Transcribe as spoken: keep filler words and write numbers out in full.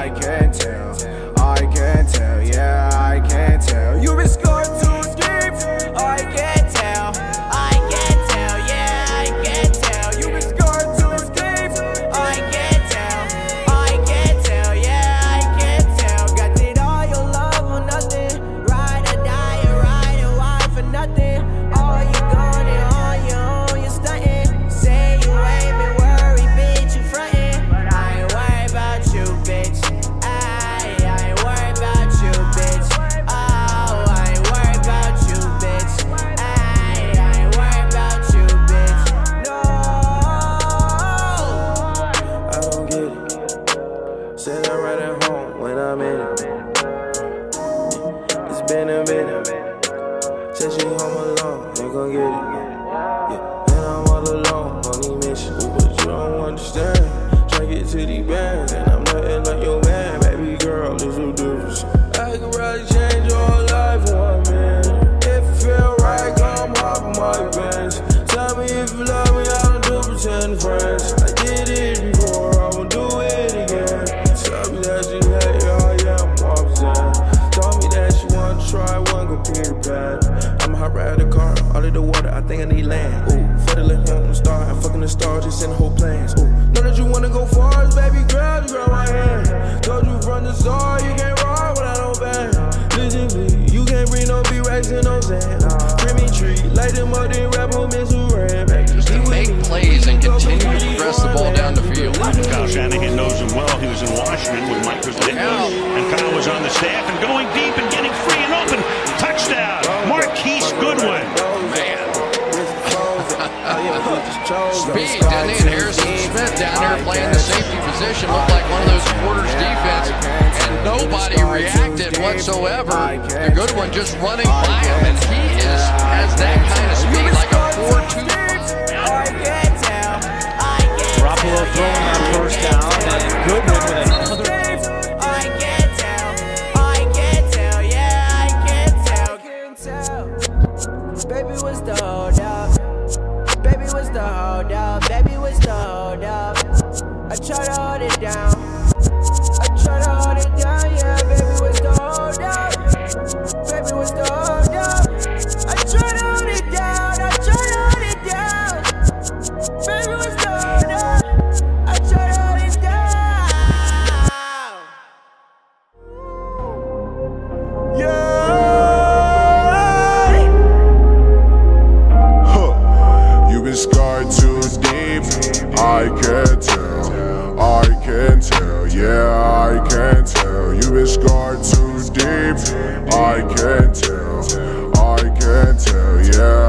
I can tell, I can tell, yeah, I can tell. You've been scarred too deep, I can tell, I can tell, yeah, I can tell. You've been scarred too deep, I can tell, I can tell, yeah, I can tell. Got it all your love or nothing, ride or die, or ride or why for nothing. All you gone and all you own, you stunting. Say you ain't been worried, bitch, you frontin', but I ain't worried about you, bitch. I, I ain't worried about you, bitch. Oh, I ain't worried about you, bitch. I, I ain't worried about you, bitch. No, I don't get it. Sitting right at home when I'm in it. It's been a minute since you home alone, ain't gon' get it. Yeah, and I'm all alone on these missions, but you don't understand. Tryna get to these bands, and I'm nothing like your man, baby girl. There's no difference. I could probably change your life in one minute. If it feel right, come hop on my bench. Tell me if you love me, I don't do pretend friends. I did it before, I won't do it again. Tell me that you hate me, oh yeah, I'm upset. Told me that you want to try one computer pad. I'ma hop right out the car, all of the water, I think I need land. Ooh, for the let home star, I'm fucking the stars, just in the whole plans. Ooh, know that you wanna go far, baby girl, you grab my hand. Told you from the start, you can't ride without no band. Listen please, you can't bring no B-Rex and no sand. Creamy tree, light them up, then rap on Miss Ram. Just to make plays and continue to progress the ball down the field. Kyle Shanahan knows him well. He was in Washington when Mike was there, and Kyle was on the staff and going deep and getting free and open. Touchdown, Marquise Goodwin. Man. Speed, didn't he? And Harrison Smith down there playing the safety position looked like one of those quarters defense, and nobody reacted whatsoever. The Goodwin just running by him, and he is has that kind of speed, like a four two. Garoppolo throwing that first down, and Goodwin with another. I can't tell, I can't tell, yeah, I can't tell, can't tell. Baby, what's the hold up? Baby, what's the hold up? Baby, what's the hold up? I try to hold it down. I try to hold it down, yeah. Baby, what's the hold up? Baby, what's the hold up? I try to hold it down. I try to hold it down. Baby, what's the hold up? I try to hold it down. Yeah. Scarred too deep, I can tell, I can tell, yeah, I can tell. You've been scarred too deep, I can tell, I can tell, yeah.